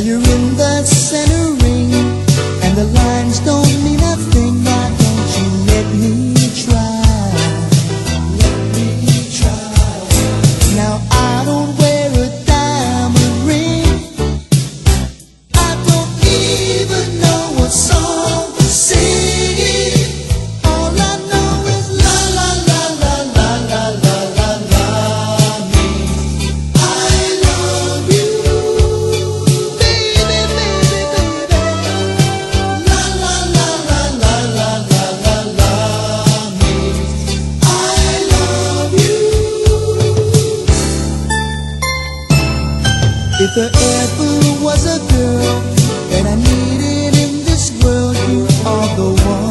you're in the center ring, and the lines don't mean a thing. Why don't you let me try? Let me try. Now I don't wear a diamond ring. I don't even know what song to sing. All I know is la la la la la la la la la me. I love you, baby, baby, baby. La la la la la la la la la me. I love you. If there ever was a girl that I needed in this world, you are the one.